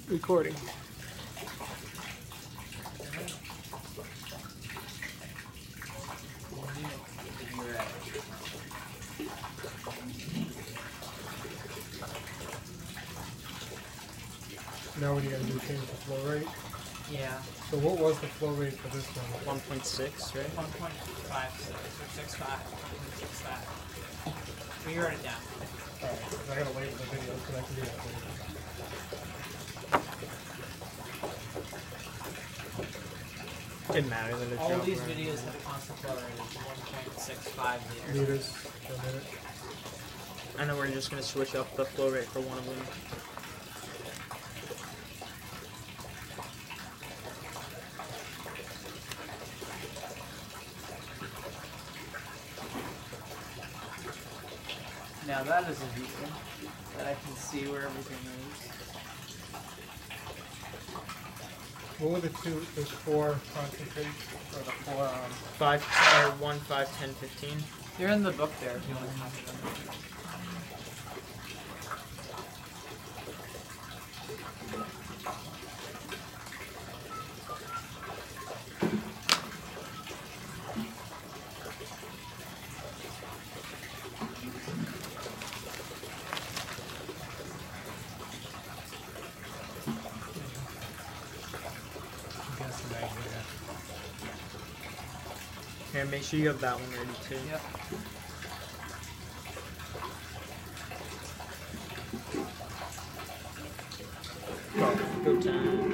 Recording. Now what are you going to do? Change the flow rate? Yeah. So what was the flow rate for this one? 1.6, right? 1.56 or 65. 1.65. We wrote it down. Alright, I gotta label the video so I can do that later. Didn't matter that it all these videos have a constant flow rate of 1.65 liters per minute. I know we're just going to switch up the flow rate for one of them. Now that is a view that I can see where everything is. What were the two, there's four concentrates, or the four, 1, 5, 10, 15. They're in the book there if you want to copy them. Here, make sure you have that one ready too. Yep. Go time.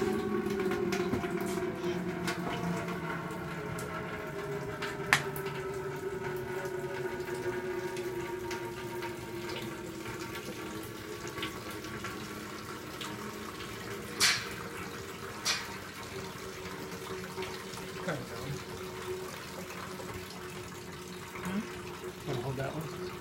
Want to hold that one?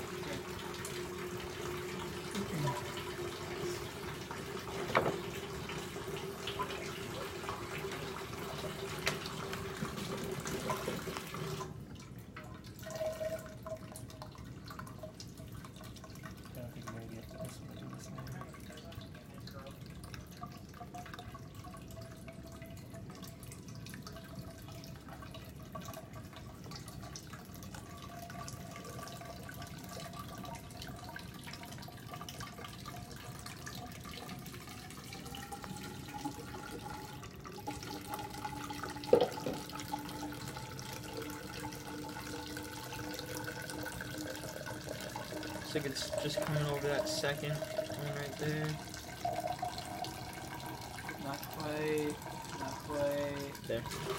Looks like it's just coming over that second one right there. Not quite. Not quite. There.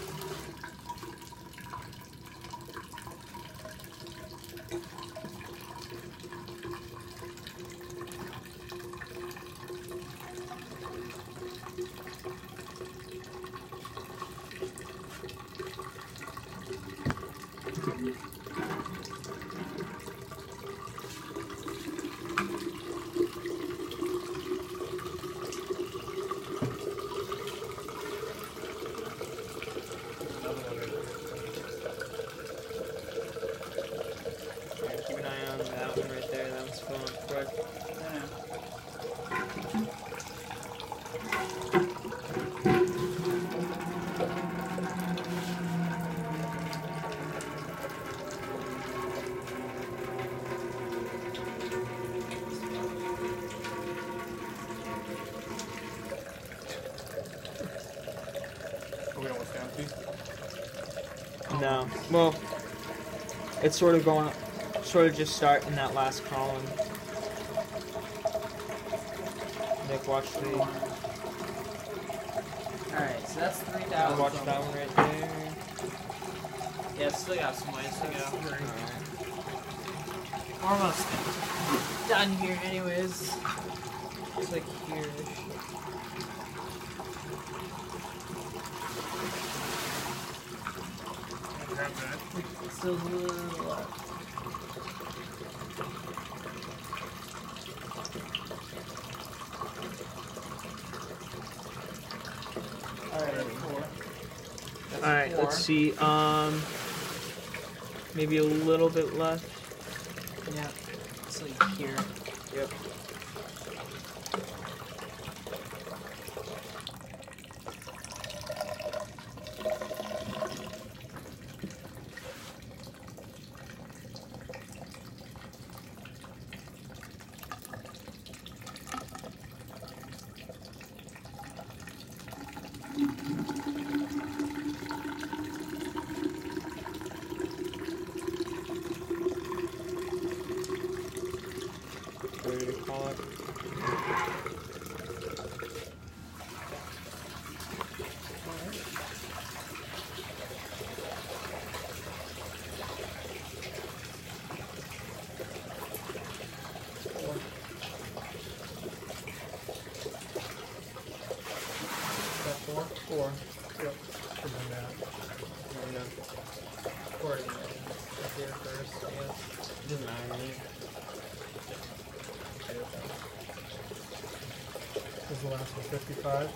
Keep an eye on that one right there. That one's filling up quick. No. Well, it's sort of going, sort of just start in that last column. Nick, watch the. Alright, so that's 3,000. Watch that one right there. Yeah, it's still got some ways to go. Alright. Almost done here, anyways. It's like here-ish. Still a little left. Alright, let's see. Maybe a little bit left. Yeah, it's like here. Yep. 4. Yep. And then that. Or up here first, I guess. It doesn't matter to me. This is the last one, 55.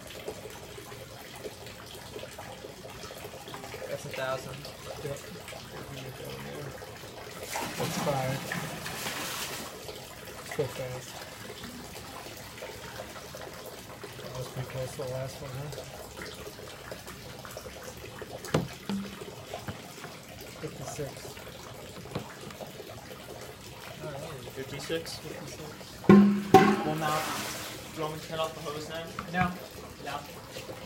That's 1,000. Yep. That's 5. So fast. That was pretty close to the last one, huh? 56. Alright. 56. 56. Well, now, do you want me to turn off the hose then? No. No.